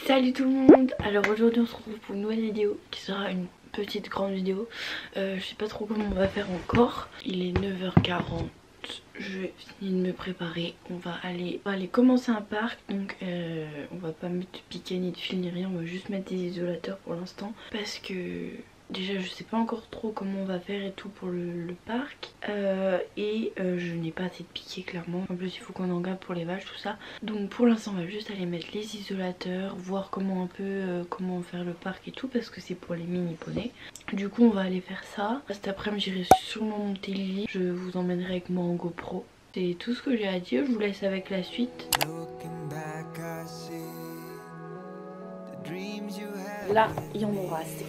Salut tout le monde. Alors aujourd'hui on se retrouve pour une nouvelle vidéo qui sera une petite grande vidéo. Je sais pas trop comment on va faire encore. Il est 9h40. Je vais finir de me préparer. On va aller commencer un parc. Donc on va pas mettre de piquet ni de fil ni rien. On va juste mettre des isolateurs pour l'instant. Parce que déjà je sais pas encore trop comment on va faire et tout pour le parc. Je n'ai pas assez de piquets clairement. En plus il faut qu'on en garde pour les vaches, tout ça. Donc pour l'instant on va juste aller mettre les isolateurs, voir comment comment faire le parc et tout, parce que c'est pour les mini poneys. Du coup on va aller faire ça. Cet après-midi j'irai sûrement monter le lit. Je vous emmènerai avec moi en GoPro. C'est tout ce que j'ai à dire, je vous laisse avec la suite. Là il y en aura assez.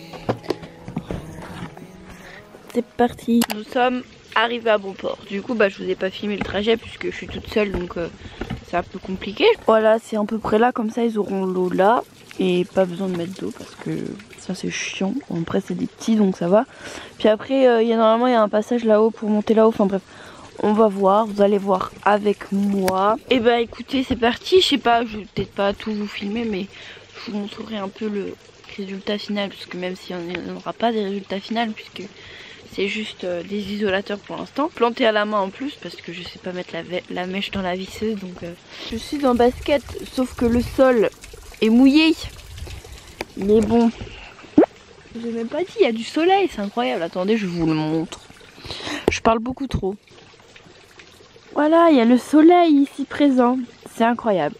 C'est parti. Nous sommes arrivés à bon port. Du coup je vous ai pas filmé le trajet puisque je suis toute seule, donc c'est un peu compliqué. Voilà, c'est à peu près là, comme ça ils auront l'eau là. Et pas besoin de mettre d'eau parce que ça c'est chiant. Bon, après c'est des petits donc ça va. Puis après normalement il y a un passage là-haut pour monter là-haut. Enfin bref, on va voir, vous allez voir avec moi. Et bah écoutez, c'est parti. Je sais pas, je vais peut-être pas tout vous filmer, mais je vous montrerai un peu le résultat final, parce que même s'il n'y en aura pas des résultats finaux, puisque c'est juste des isolateurs pour l'instant, plantés à la main en plus parce que je sais pas mettre la mèche dans la visseuse. Donc je suis en basket, sauf que le sol est mouillé. Mais bon, je vous ai même pas dit, il y a du soleil, c'est incroyable. Attendez, je vous le montre. Je parle beaucoup trop. Voilà, il y a le soleil ici présent, c'est incroyable.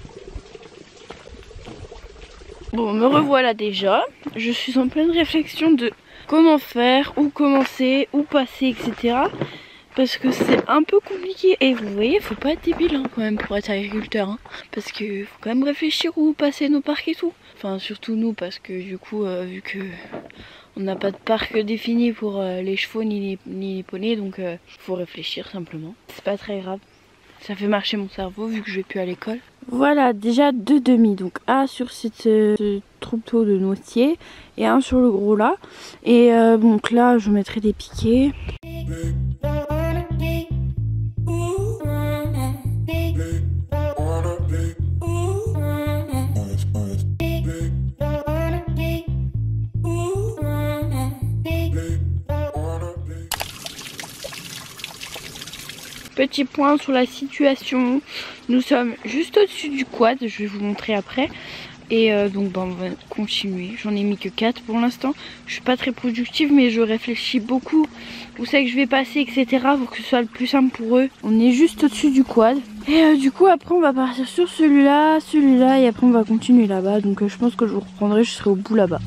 Bon, me revoilà déjà. Je suis en pleine réflexion de comment faire, où commencer, où passer, etc. Parce que c'est un peu compliqué. Et vous voyez, faut pas être débile quand même pour être agriculteur. Parce que faut quand même réfléchir où passer nos parcs et tout. Enfin, surtout nous, parce que du coup, vu que on n'a pas de parc défini pour les chevaux ni les poneys, donc faut réfléchir simplement. C'est pas très grave. Ça fait marcher mon cerveau vu que je vais plus à l'école. Voilà, déjà 2 demi, donc un sur ce troupeau de noisetiers et un sur le gros là. Et donc là je mettrai des piquets. Petit point sur la situation, nous sommes juste au-dessus du quad, je vais vous montrer après. Et donc on va continuer, j'en ai mis que 4 pour l'instant. Je suis pas très productive mais je réfléchis beaucoup où c'est que je vais passer, etc. pour que ce soit le plus simple pour eux. On est juste au-dessus du quad. Et du coup après on va partir sur celui-là et après on va continuer là-bas. Donc je pense que je vous reprendrai, je serai au bout là-bas.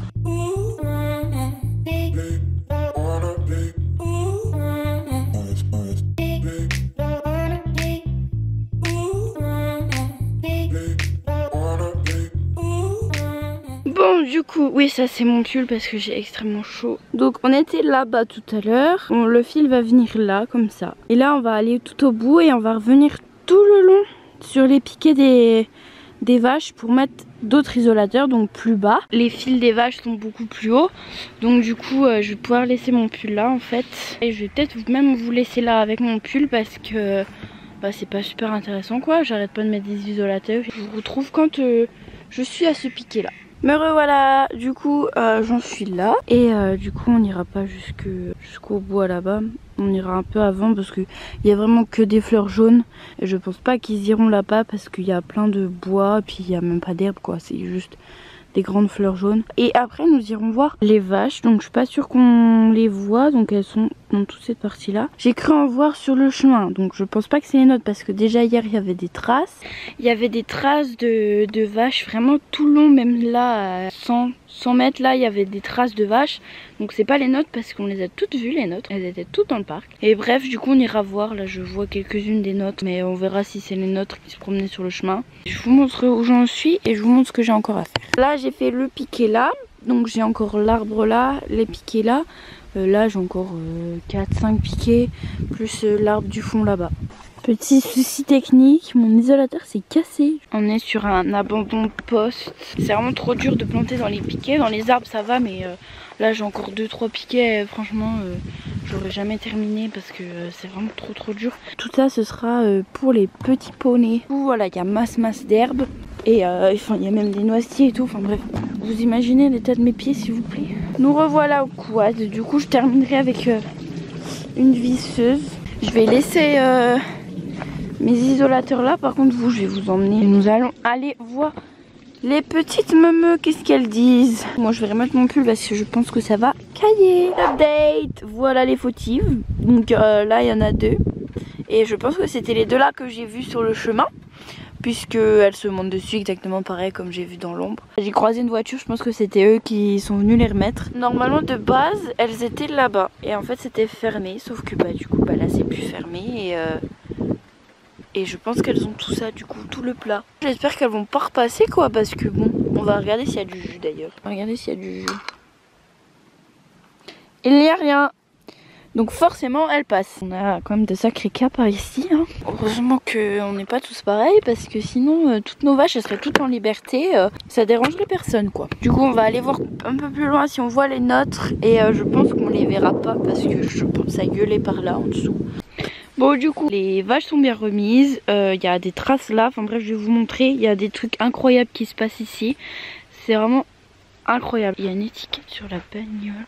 Bon, du coup, oui, ça c'est mon pull parce que j'ai extrêmement chaud. Donc on était là-bas tout à l'heure. Le fil va venir là, comme ça. Et là on va aller tout au bout et on va revenir tout le long sur les piquets des vaches pour mettre d'autres isolateurs, donc plus bas. Les fils des vaches sont beaucoup plus hauts. Donc du coup je vais pouvoir laisser mon pull là en fait. Et je vais peut-être même vous laisser là avec mon pull parce que c'est pas super intéressant quoi. J'arrête pas de mettre des isolateurs. Je vous retrouve quand je suis à ce piquet là. Me revoilà, du coup j'en suis là et du coup on n'ira pas jusqu'au bois là-bas, on ira un peu avant parce qu'il y a vraiment que des fleurs jaunes et je pense pas qu'ils iront là-bas parce qu'il y a plein de bois et puis il y a même pas d'herbe quoi, c'est juste des grandes fleurs jaunes. Et après nous irons voir les vaches, donc je suis pas sûre qu'on les voit, donc elles sont dans toute cette partie là. J'ai cru en voir sur le chemin, donc je pense pas que c'est les nôtres parce que déjà hier il y avait des traces. Il y avait des traces de vaches vraiment tout le long, même là à 100 mètres là il y avait des traces de vaches. Donc c'est pas les nôtres parce qu'on les a toutes vues les nôtres, elles étaient toutes dans le parc. Et bref, du coup on ira voir, là je vois quelques-unes des nôtres, mais on verra si c'est les nôtres qui se promenaient sur le chemin. Je vous montre où j'en suis et je vous montre ce que j'ai encore à faire. Là j'ai fait le piquet là, donc j'ai encore l'arbre là, les piquets là. Là j'ai encore 4-5 piquets, plus l'arbre du fond là-bas. Petit souci technique, mon isolateur s'est cassé. On est sur un abandon de poste. C'est vraiment trop dur de planter dans les piquets. Dans les arbres ça va, mais là j'ai encore 2-3 piquets. Franchement j'aurais jamais terminé parce que c'est vraiment trop dur. Tout ça ce sera pour les petits poneys. Voilà, il y a masse d'herbe. Et enfin, il y a même des noisetiers et tout. Enfin bref, vous imaginez l'état de mes pieds s'il vous plaît. Nous revoilà au quad. Du coup, je terminerai avec une visseuse. Je vais laisser mes isolateurs là. Par contre, vous, je vais vous emmener. Et nous allons aller voir les petites meumeux. Qu'est-ce qu'elles disent? Moi, je vais remettre mon pull parce que je pense que ça va cailler. Update. Voilà les fautives. Donc là, il y en a 2. Et je pense que c'était les 2 là que j'ai vus sur le chemin. Puisqu'elles se montent dessus exactement pareil comme j'ai vu dans l'ombre. J'ai croisé une voiture, je pense que c'était eux qui sont venus les remettre. Normalement de base elles étaient là-bas et en fait c'était fermé. Sauf que bah du coup bah, là c'est plus fermé et je pense qu'elles ont tout ça du coup, tout le plat. J'espère qu'elles vont pas repasser quoi parce que bon, on va regarder s'il y a du jus d'ailleurs. On va regarder s'il y a du jus. Il n'y a rien. Donc forcément elle passe. On a quand même de sacrés cas par ici hein. Heureusement qu'on n'est pas tous pareils parce que sinon toutes nos vaches elles seraient toutes en liberté, ça dérangerait personne quoi. Du coup on va aller voir un peu plus loin si on voit les nôtres et je pense qu'on les verra pas parce que je pense à gueuler par là en dessous. Bon du coup les vaches sont bien remises, y a des traces là, enfin bref je vais vous montrer, il y a des trucs incroyables qui se passent ici. C'est vraiment incroyable. Il y a une étiquette sur la bagnole.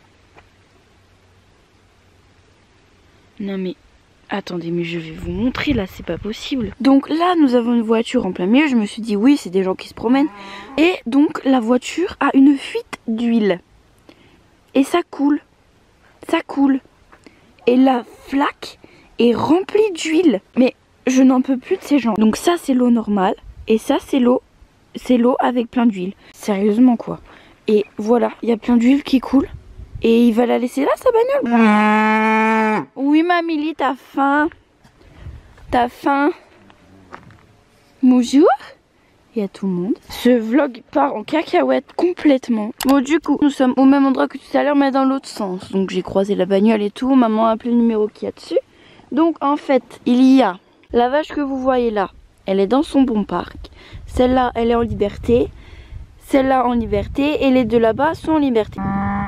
Non mais attendez, mais je vais vous montrer là, c'est pas possible. Donc là nous avons une voiture en plein milieu, je me suis dit oui c'est des gens qui se promènent. Et donc la voiture a une fuite d'huile. Et ça coule. Ça coule. Et la flaque est remplie d'huile. Mais je n'en peux plus de ces gens. Donc ça c'est l'eau normale. Et ça c'est l'eau avec plein d'huile. Sérieusement quoi. Et voilà, il y a plein d'huile qui coule. Et il va la laisser là sa bagnole. Oui Mamili, t'as faim? T'as faim? Bonjour. Il y a tout le monde. Ce vlog part en cacahuète complètement. Bon du coup nous sommes au même endroit que tout à l'heure mais dans l'autre sens. Donc j'ai croisé la bagnole et tout. Maman a appelé le numéro qu'il y a dessus. Donc en fait il y a la vache que vous voyez là. Elle est dans son bon parc. Celle-là elle est en liberté. Celle-là en liberté. Et les 2 là-bas sont en liberté.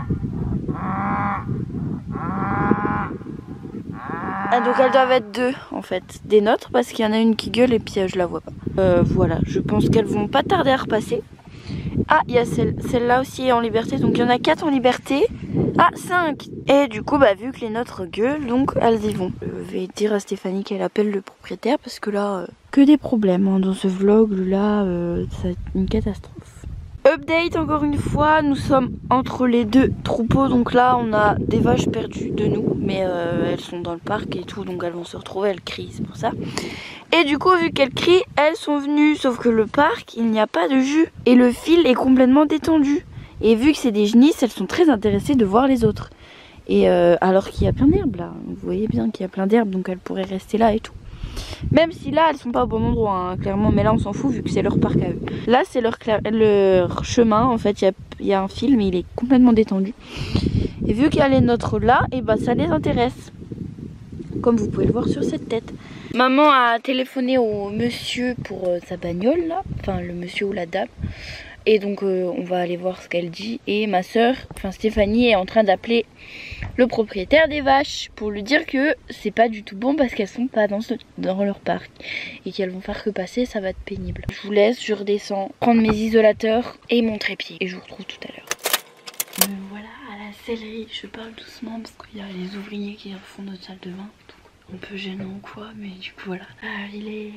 Ah, donc elles doivent être 2 en fait, des nôtres parce qu'il y en a une qui gueule et puis je la vois pas. Voilà, je pense qu'elles vont pas tarder à repasser. Ah, il y a celle-là aussi est en liberté, donc il y en a 4 en liberté. Ah, 5. Et du coup, bah vu que les nôtres gueulent, donc elles y vont. Je vais dire à Stéphanie qu'elle appelle le propriétaire parce que là, que des problèmes hein, dans ce vlog là, c'est une catastrophe. Update encore une fois, nous sommes entre les 2 troupeaux, donc là on a des vaches perdues de nous, mais elles sont dans le parc et tout, donc elles vont se retrouver, elles crient, c'est pour ça. Et du coup vu qu'elles crient, elles sont venues, sauf que le parc, il n'y a pas de jus, et le fil est complètement détendu. Et vu que c'est des genisses, elles sont très intéressées de voir les autres. Et alors qu'il y a plein d'herbes là, vous voyez bien qu'il y a plein d'herbes, donc elles pourraient rester là et tout. Même si là elles sont pas au bon endroit hein, clairement, mais là on s'en fout vu que c'est leur parc à eux. Là c'est leur chemin en fait, il y a un fil mais il est complètement détendu. Et vu qu'il y a les nôtres là, et bah ça les intéresse. Comme vous pouvez le voir sur cette tête. Maman a téléphoné au monsieur pour sa bagnole là, enfin le monsieur ou la dame. Et donc on va aller voir ce qu'elle dit. Et ma soeur, enfin Stéphanie, est en train d'appeler le propriétaire des vaches pour lui dire que c'est pas du tout bon parce qu'elles sont pas dans leur parc. Et qu'elles vont faire que passer, ça va être pénible. Je vous laisse, je redescends, prendre mes isolateurs et mon trépied. Et je vous retrouve tout à l'heure. Me voilà à la sellerie. Je parle doucement parce qu'il y a les ouvriers qui refont notre salle de bain. Donc, un peu gênant ou quoi, mais du coup voilà. Il est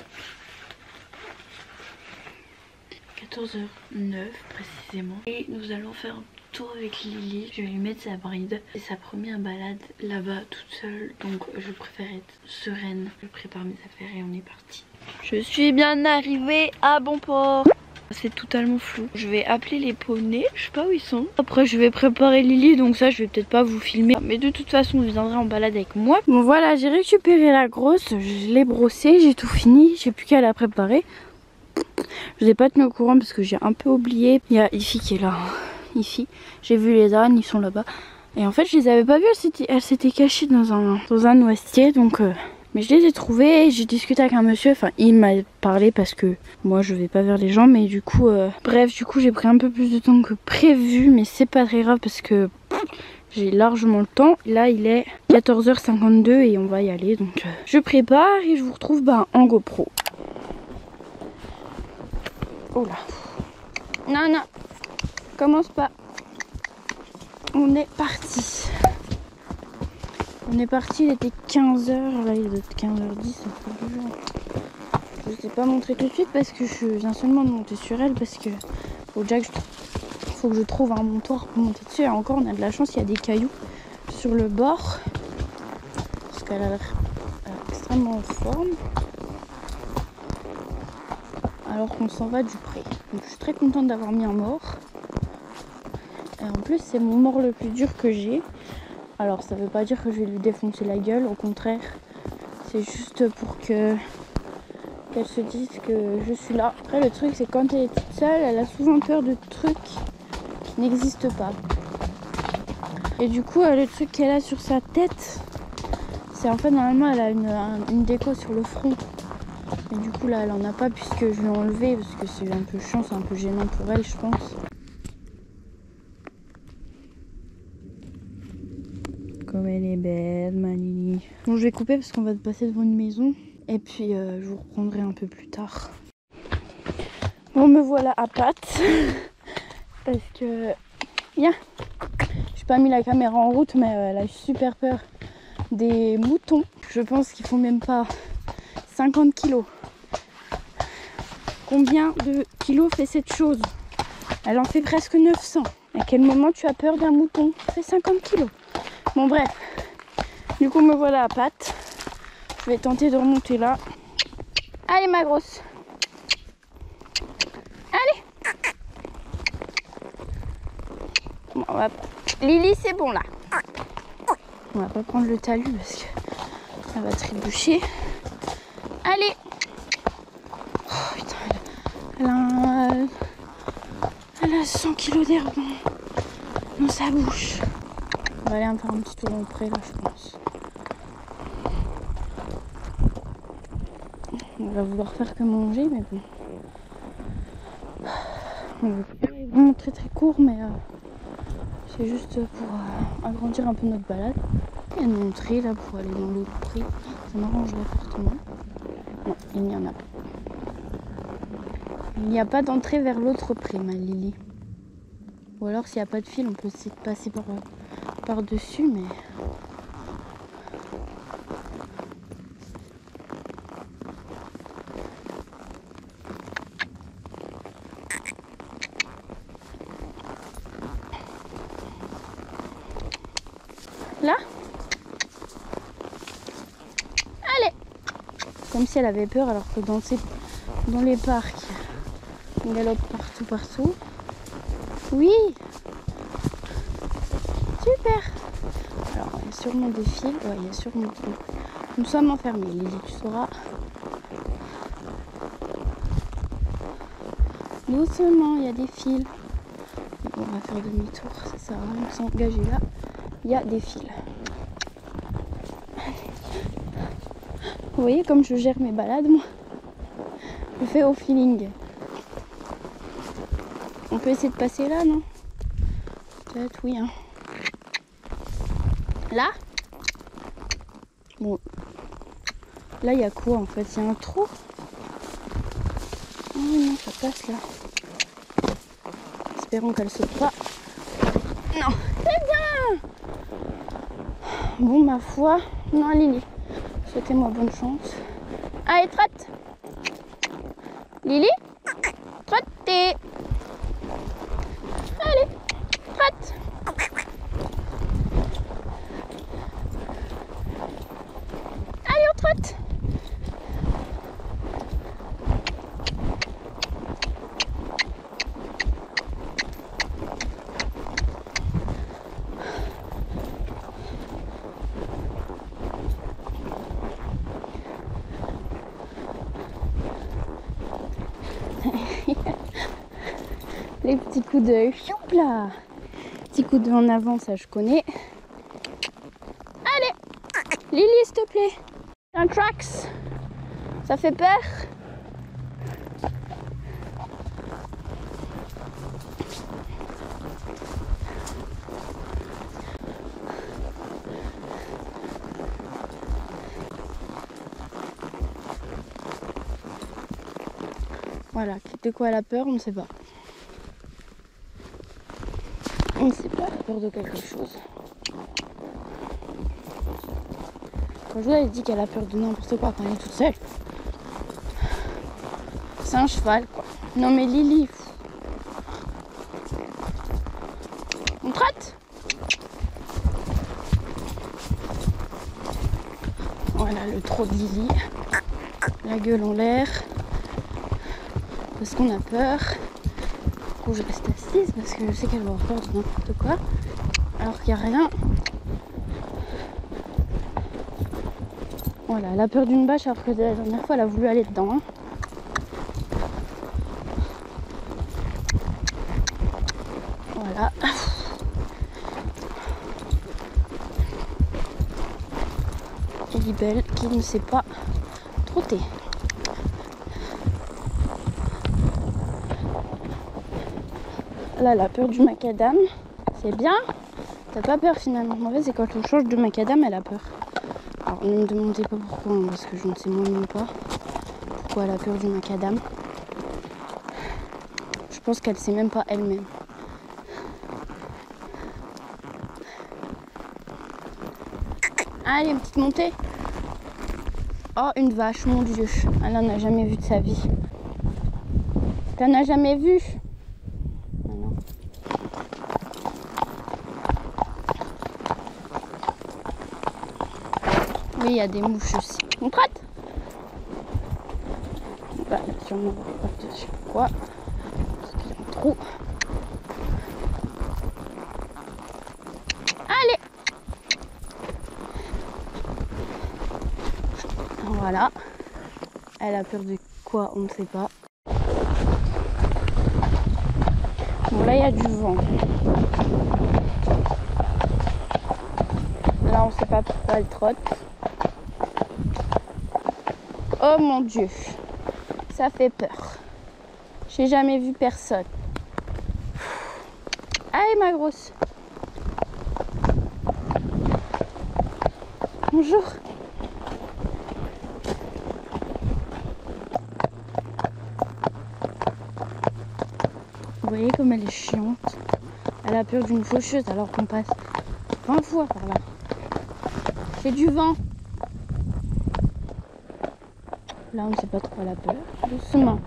14h09 précisément. Et nous allons faire un tour avec Lily. Je vais lui mettre sa bride. C'est sa première balade là-bas toute seule. Donc je préfère être sereine. Je prépare mes affaires et on est parti. Je suis bien arrivée à bon port. C'est totalement flou. Je vais appeler les poneys. Je sais pas où ils sont. Après je vais préparer Lily. Donc ça je vais peut-être pas vous filmer. Mais de toute façon vous viendrez en balade avec moi. Bon voilà, j'ai récupéré la grosse. Je l'ai brossée. J'ai tout fini. J'ai plus qu'à la préparer. Je vous ai pas tenu au courant parce que j'ai un peu oublié. Il y a Ify qui est là. Ify. J'ai vu les ânes, ils sont là-bas. Et en fait je les avais pas vus. Elles s'étaient cachées dans un noisetier. Donc mais je les ai trouvées. J'ai discuté avec un monsieur. Enfin il m'a parlé parce que moi je vais pas vers les gens. Mais du coup bref, du coup j'ai pris un peu plus de temps que prévu. Mais c'est pas très grave parce que j'ai largement le temps. Là il est 14h52 et on va y aller. Donc je prépare et je vous retrouve en GoPro. Oh là. Non, non. Commence pas. On est parti. On est parti, il était 15h. Là, il doit être 15h10. Ça fait du jour. Je ne t'ai pas montré tout de suite parce que je viens seulement de monter sur elle. Parce que faut que je trouve un montoir pour monter dessus. Et encore, on a de la chance, il y a des cailloux sur le bord. Parce qu'elle a l'air extrêmement en forme. Alors qu'on s'en va du pré. Donc je suis très contente d'avoir mis un mort. Et en plus c'est mon mort le plus dur que j'ai. Alors ça veut pas dire que je vais lui défoncer la gueule, au contraire. C'est juste pour qu'elle se dise que je suis là. Après le truc c'est que quand elle est toute seule, elle a souvent peur de trucs qui n'existent pas. Et du coup le truc qu'elle a sur sa tête, c'est en fait normalement elle a une déco sur le front. Et du coup là elle en a pas puisque je l'ai enlevé parce que c'est un peu chiant, c'est un peu gênant pour elle je pense. Comme elle est belle ma Lily. Bon je vais couper parce qu'on va passer devant une maison. Et puis je vous reprendrai un peu plus tard. Bon me voilà à pattes. Parce que... Viens. J'ai pas mis la caméra en route mais elle a super peur des moutons. Je pense qu'ils font même pas 50 kilos. Combien de kilos fait cette chose? Elle en fait presque 900. À quel moment tu as peur d'un mouton? Ça fait 50 kilos. Bon bref. Du coup me voilà à pattes. Je vais tenter de remonter là. Allez ma grosse. Allez. Bon, on va... Lily c'est bon là. On va pas prendre le talus parce que ça va trébucher. Allez. Oh putain, elle a 100 kg d'herbe dans sa bouche. On va aller faire un petit tour dans le pré là je pense. On va vouloir faire que manger mais bon. C'est vraiment très très court mais c'est juste pour agrandir un peu notre balade. Il y a une entrée là pour aller dans l'autre pré. Ça m'arrangerait fortement. Non, il n'y en a pas. Il n'y a pas d'entrée vers l'autre pré ma Lily. Ou alors s'il n'y a pas de fil on peut essayer de passer par dessus mais... Là. Allez. Comme si elle avait peur alors que dans les parcs on galope partout. Oui. Super. Alors il y a sûrement des fils. Ouais il y a sûrement... Nous sommes enfermés Lily, tu sauras. Doucement, il y a des fils. Bon, on va faire demi-tour, ça sert à rien de s'engager là. Il y a des fils. Vous voyez comme je gère mes balades moi. Je fais au feeling. On peut essayer de passer là, non? Peut-être oui hein. Là? Bon. Là il y a quoi en fait? Il y a un trou? Oh non, ça passe là. Espérons qu'elle saute pas. Non, c'est bien. Bon ma foi. Non Lily. Souhaitez-moi bonne chance. Allez, trotte. Lily, trottez. Allez, trotte. Allez, on trotte. Les petits coups de choup là. Petit coup de en avant, ça je connais. Allez, Lily, s'il te plaît. Un tracks. Ça fait peur. Voilà, de quoi elle a peur, on ne sait pas. On ne sait pas, elle a peur de quelque chose. Quand je vous avais dit qu'elle a peur de n'importe quoi quand elle est toute seule. C'est un cheval, quoi. Non mais Lily. On trotte. Voilà le trot de Lily. La gueule en l'air. Parce qu'on a peur. Du coup je reste assise parce que je sais qu'elle va avoir peur de n'importe quoi. Alors qu'il n'y a rien. Voilà, elle a peur d'une bâche alors que la dernière fois elle a voulu aller dedans. Hein. Voilà. Libelle qui ne sait pas trotter. Là, elle a peur du macadam. C'est bien. T'as pas peur finalement. En fait, c'est quand on change de macadam, elle a peur. Alors, ne me demandez pas pourquoi, hein, parce que je ne sais moi-même pas pourquoi elle a peur du macadam. Je pense qu'elle sait même pas elle-même. Allez, une petite montée. Oh, une vache, mon Dieu. Elle n'en a jamais vu de sa vie. T'en as jamais vu? Ah non. Oui, il y a des mouches aussi. On trotte? Bah, sûrement pas de je sais pas quoi. Parce qu'il y a un trou. Allez! Voilà. Elle a peur de quoi? On ne sait pas. Bon, là, il y a du vent. Là, on ne sait pas pourquoi elle trotte. Oh mon Dieu. Ça fait peur. J'ai jamais vu personne. Allez, ma grosse. Bonjour. Vous voyez comme elle est chiante. Elle a peur d'une faucheuse alors qu'on passe 20 fois par là. C'est du vent. Là, on ne sait pas trop, elle a peur. Doucement.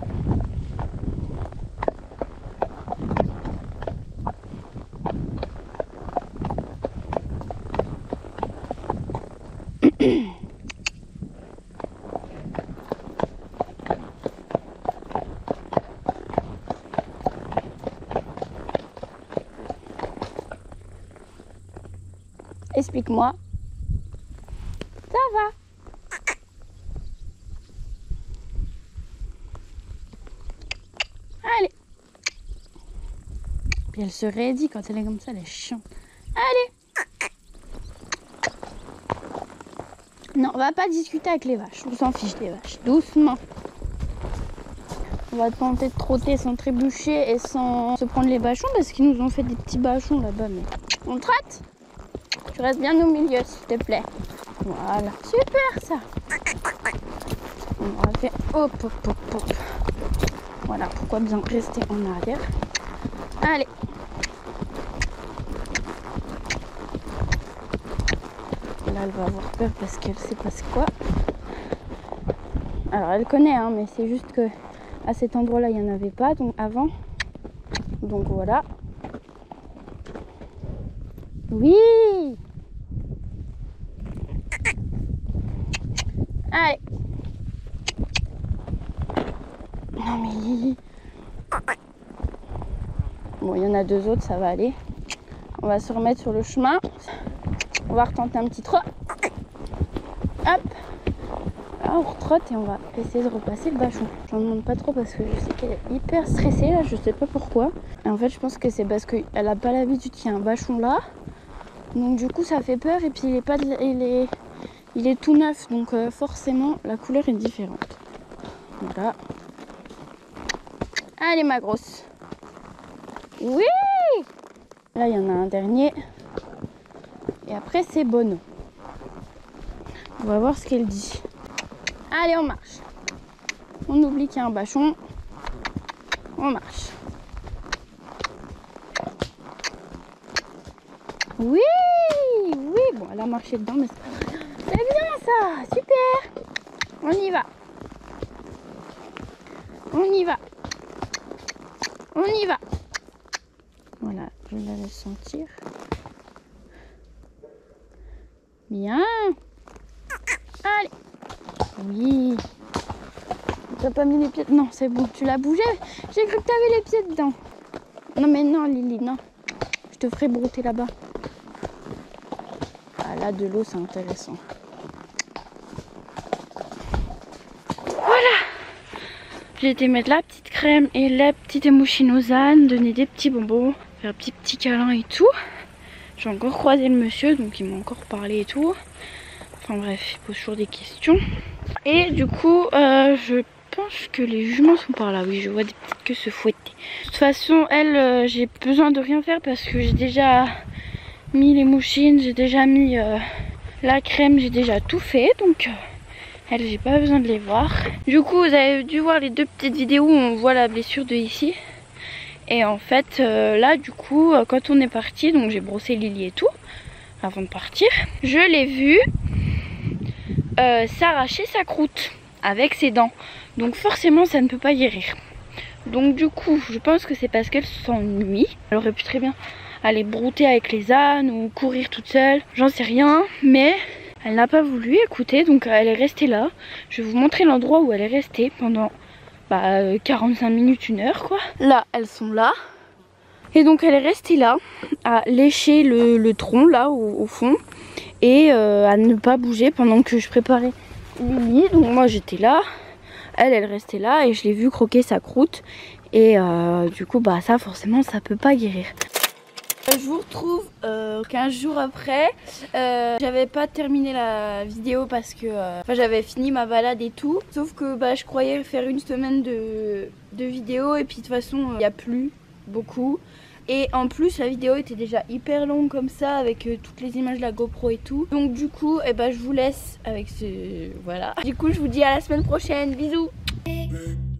Explique-moi. Ça va. Allez. Puis elle se raidit quand elle est comme ça, elle est chiante. Allez. Non, on va pas discuter avec les vaches. On s'en fiche des vaches. Doucement. On va tenter de trotter sans trébucher et sans se prendre les bâchons parce qu'ils nous ont fait des petits bâchons là-bas. Mais on traite. Tu restes bien au milieu, s'il te plaît. Voilà. Super, ça. On va faire hop, hop, hop, hop. Voilà, pourquoi bien rester en arrière. Allez. Là, elle va avoir peur parce qu'elle sait pas c'est quoi. Alors, elle connaît, hein, mais c'est juste que à cet endroit-là, il n'y en avait pas donc avant. Donc, voilà. Oui. Allez. Non, mais Lily. Bon, il y en a deux autres, ça va aller. On va se remettre sur le chemin. On va retenter un petit trot. Hop. Là, on retrotte et on va essayer de repasser le bâchon. J'en demande pas trop parce que je sais qu'elle est hyper stressée là, je sais pas pourquoi. Et en fait, je pense que c'est parce qu'elle a pas l'habitude qu'il y a un bâchon là. Donc du coup, ça fait peur et puis il est tout neuf. Donc forcément, la couleur est différente. Voilà. Allez, ma grosse. Oui! Là, il y en a un dernier. Et après, c'est Bono. On va voir ce qu'elle dit. Allez, on marche. On oublie qu'il y a un bâchon. On marche. Oui, oui, bon, elle a marché dedans, mais c'est bien ça, super. On y va. On y va. On y va. Voilà, je la laisse sentir. Bien. Allez. Oui. T'as pas mis les pieds... Non, c'est bon, tu l'as bougé. J'ai cru que t'avais les pieds dedans. Non mais non Lily, non. Je te ferai brouter là-bas. Ah là, de l'eau, c'est intéressant. Voilà. J'ai été mettre la petite crème et la petite émouchinozane, donner des petits bonbons, faire un petit câlin et tout. J'ai encore croisé le monsieur, donc il m'a encore parlé et tout. Enfin bref, il pose toujours des questions. Et du coup, je pense que les juments sont par là. Oui, je vois des petites queues se fouetter. De toute façon, elle, j'ai besoin de rien faire parce que j'ai déjà mis les mouchines, j'ai déjà mis la crème, j'ai déjà tout fait. Donc, elle, j'ai pas besoin de les voir. Du coup, vous avez dû voir les deux petites vidéos où on voit la blessure de ici. Et en fait, là, du coup, quand on est parti, donc j'ai brossé Lily et tout, avant de partir, je l'ai vue s'arracher sa croûte avec ses dents. Donc forcément, ça ne peut pas guérir. Donc du coup, je pense que c'est parce qu'elle s'ennuie. Elle aurait pu très bien aller brouter avec les ânes ou courir toute seule, j'en sais rien. Mais elle n'a pas voulu écouter, donc elle est restée là. Je vais vous montrer l'endroit où elle est restée pendant 45 minutes, 1 heure quoi. Là, elles sont là. Et donc elle est restée là, à lécher le tronc là au fond. Et à ne pas bouger pendant que je préparais Lily. Donc moi j'étais là, elle restait là et je l'ai vu croquer sa croûte. Et du coup bah ça forcément ça peut pas guérir. Je vous retrouve 15 jours après. J'avais pas terminé la vidéo parce que j'avais fini ma balade et tout. Sauf que je croyais faire 1 semaine de vidéo et puis de toute façon il n'y a plus beaucoup. Et en plus la vidéo était déjà hyper longue comme ça avec toutes les images de la GoPro et tout. Donc du coup je vous laisse avec ce... Voilà. Du coup je vous dis à la semaine prochaine. Bisous.